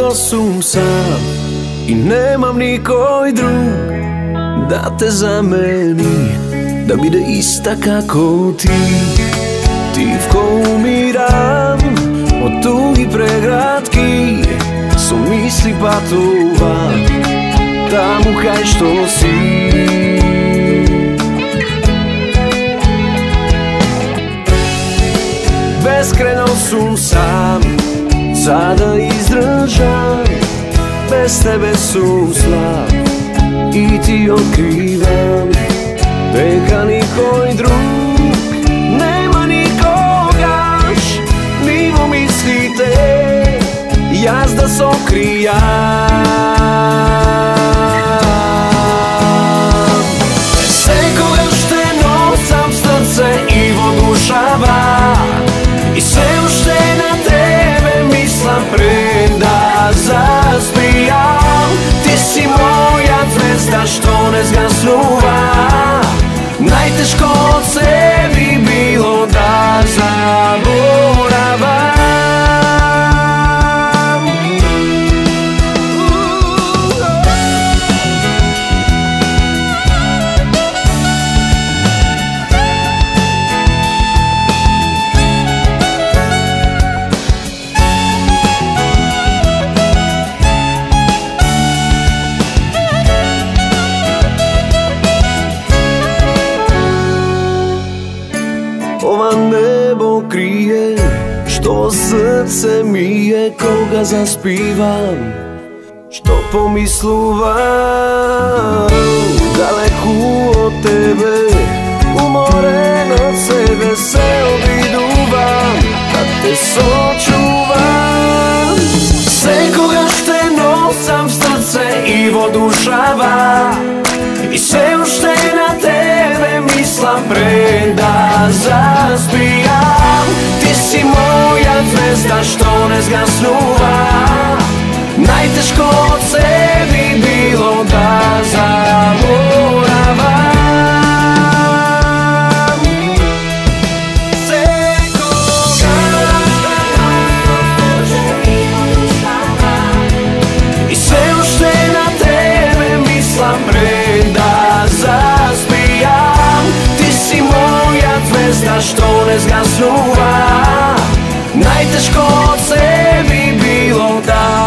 Beskrajno sam sam i nemam nikoj drug da te zameni, da bude ista kako ti. Tivko umiram od tugi pregratki, su misli patova tamo kaj što si. Beskrajno sam sam, sada izdržam, bez tebe sam slab i ti otkrivam, neka nikoj drug nema nikogaš, mimo mislite jaz da sokrijam. Vsekoga šte nosam srce i vodušava, i sve ušte na tebe mislim preda zaspijam. Ti si moja zvezda što ne zgasnuva, najteško od sebi bilo da zaboravam. Ova nebo krije što srce mi je koga zaspivam, što pomisluvam daleku od tebe, umoren od sebe se obiduvam da te sočuvam. Svekoga šte nosam srce i vodušava, i sve ušte na tebe mislim preda zaspijam. Ti si moja zvezda što ne zgasnuva, najteško od sebi bilo da zaboravam. I sve ušte na tebe mislim preda zaspijam. Ti si moja zvezda što ne zgasnuva, najteško od sebi bilo da